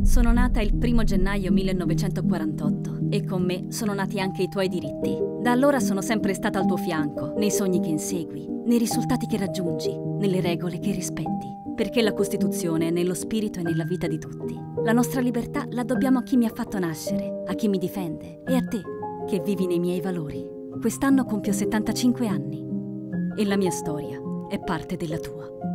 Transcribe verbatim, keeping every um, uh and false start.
Sono nata il primo gennaio millenovecentoquarantotto e con me sono nati anche i tuoi diritti. Da allora sono sempre stata al tuo fianco, nei sogni che insegui, nei risultati che raggiungi, nelle regole che rispetti. Perché la Costituzione è nello spirito e nella vita di tutti. La nostra libertà la dobbiamo a chi mi ha fatto nascere, a chi mi difende e a te, che vivi nei miei valori. Quest'anno compio settantacinque anni e la mia storia è parte della tua.